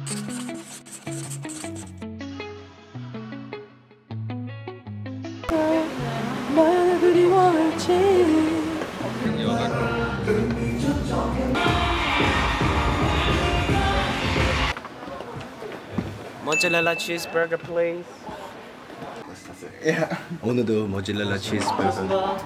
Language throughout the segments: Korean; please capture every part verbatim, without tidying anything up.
날 그리워할지. 모짜렐라 치즈버거 플리즈. 오늘도 모짜렐라 치즈버거.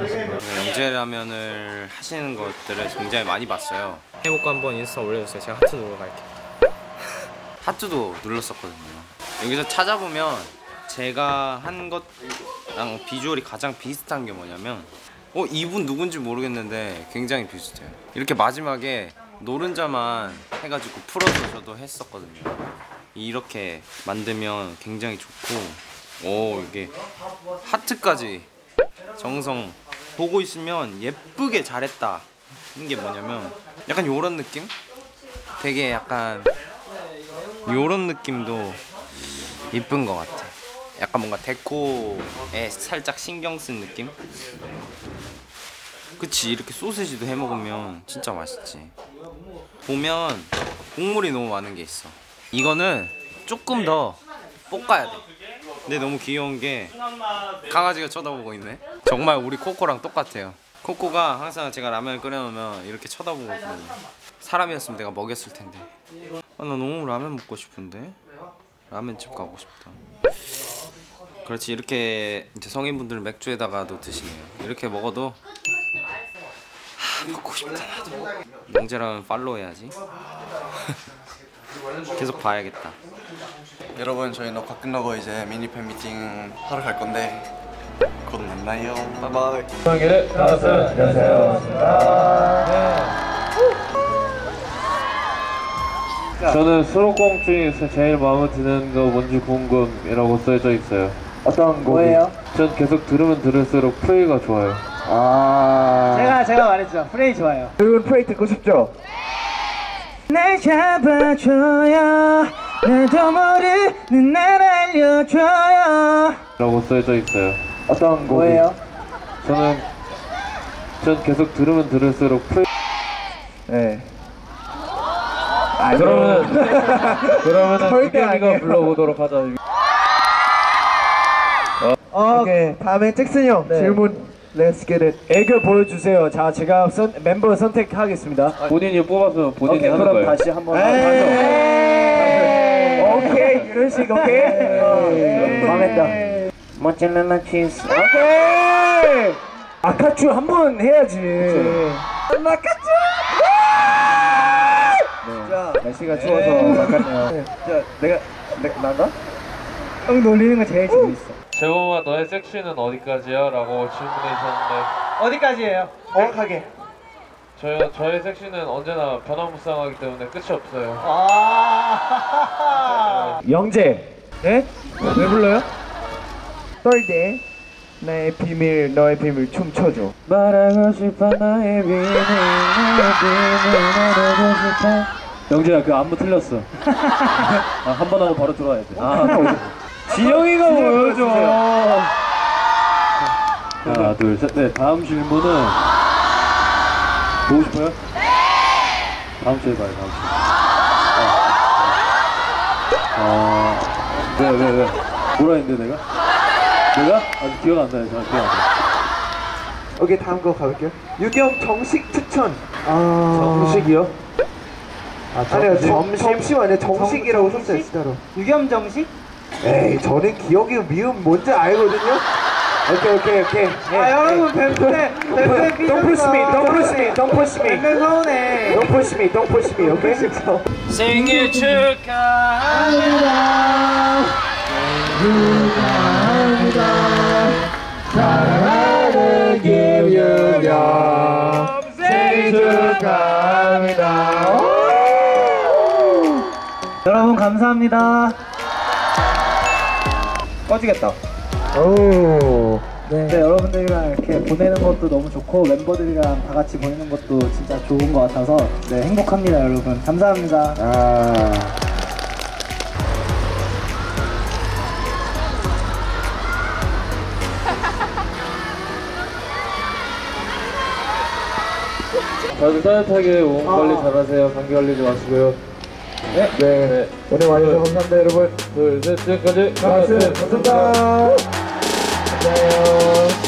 영재라면을 하시는 것들을 굉장히 많이 봤어요. 해먹고 한번 인스타 올려주세요. 제가 하트 누르러 갈게요. 하트도 눌렀었거든요. 여기서 찾아보면 제가 한 것랑 비주얼이 가장 비슷한 게 뭐냐면 어? 이분 누군지 모르겠는데 굉장히 비슷해요. 이렇게 마지막에 노른자만 해가지고 풀어서 저도 했었거든요. 이렇게 만들면 굉장히 좋고, 오, 이게 하트까지 정성 보고 있으면 예쁘게 잘했다. 이게 뭐냐면 약간 요런 느낌? 되게 약간 요런 느낌도 이쁜 것 같아. 약간 뭔가 데코에 살짝 신경 쓴 느낌? 그치, 이렇게 소세지도 해 먹으면 진짜 맛있지. 보면 국물이 너무 많은 게 있어. 이거는 조금 더 볶아야 돼. 근데 너무 귀여운 게 강아지가 쳐다보고 있네. 정말 우리 코코랑 똑같아요. 코코가 항상 제가 라면을 끓여놓으면 이렇게 쳐다보고 있거든요. 사람이었으면 내가 먹였을 텐데. 아, 나 너무 라면 먹고 싶은데? 라면집 가고 싶다. 그렇지, 이렇게 이제 성인분들은 맥주에다가도 드시네요. 이렇게 먹어도 하, 먹고 싶다 나도. 영재라면 팔로우 해야지. 계속 봐야겠다. 여러분, 저희 녹화 끝나고 이제 미니 팬미팅 하러 갈 건데 곧 만나요. 바이바이. 성기를 나왔어요. 안녕하세요. 저는 수록곡 중에서 제일 마음에 드는 거 뭔지 궁금이라고 써져 있어요. 어떤 곡이에요? 전 계속 들으면 들을수록 프레이가 좋아요. 아, 제가 제가 말했죠. 프레이 좋아요. 여러분 프레이 듣고 싶죠? 날 잡아줘요. 나도 모르는 날 알려줘요. 라고 써져 있어요. 어떤 곡이에요? 저는 전 계속 들으면 들을수록 프레이. 네. 아, 그러면은 그러면은 기겸이가 불러보도록 하자. 어, 오케이. 다음에 잭슨 형 네. 질문. Let's get it. 애교 보여주세요. 자, 제가 선, member 선택하겠습니다. 본인이 뽑아서 본인이 오케이, 하는 그럼 거예요. 다시 한번 하죠. 오케이, 이런 식 오케이. 어, 망했다. 모짜렐라 치즈. 오케이. 아카츄 한 번 해야지. 아카츄. 네. 자, 날씨가 추워서 아깝네요. 자, 내가 내가 난가? 형 놀리는 거 제일 재밌어. 재범아, 너의 섹시는 어디까지야? 라고 질문해주셨는데 어디까지예요? 정확하게. 저희, 저의 섹시는 언제나 변화무쌍하기 때문에 끝이 없어요. 아 영재. 네? 왜 불러요? 떨대 나의 비밀 너의 비밀 춤춰줘. 말하고 싶어 너의 비밀 너의 비밀 말하고 싶어. 영재야, 그 안무 틀렸어. 아, 한 번 하고 바로 들어와야 돼. 아, 지영이가 보여줘. 하나, 둘, 셋. 네, 다음 질문은 보고 싶어요? 네! 다음 주에 봐요, 다음 주에. 아, 왜, 왜, 왜? 뭐라 했는데, 내가? 내가? 아직 기억 안 나요, 저 기억 안 나요. 오케이, 다음 거 가볼게요. 유경 정식 추천. 아... 정식이요? 아, 정, 아니요, 점심, 점심 아니에요. 정식이라고 정, 썼어요, 진짜로. 유겸 정식? 에이, 저는 기억이 미음 뭔지 알거든요? 오케이, 오케이, 오케이. 아, 아 여러분, 뱀새, 뱀새 삐졌어. Don't push me, don't push me, don't push me. 뱀새 서운해. Don't push me, don't push me, 오케이? 생일 축하합니다. 축하합니다. 사랑하는 김유겸 생일 축하합니다. 여러분 감사합니다. 꺼지겠다. 오. 네. 네, 여러분들이랑 이렇게 보내는 것도 너무 좋고 멤버들이랑 다 같이 보내는 것도 진짜 좋은 것 같아서 네, 행복합니다, 여러분. 감사합니다. 아. 다들 따뜻하게 몸 관리 잘하세요. 감기 걸리지 마시고요. 네. 네. 오늘 와주셔서 감사합니다, 여러분. 둘, 셋, 지금까지 감사합니다. 감사합니다. 안녕.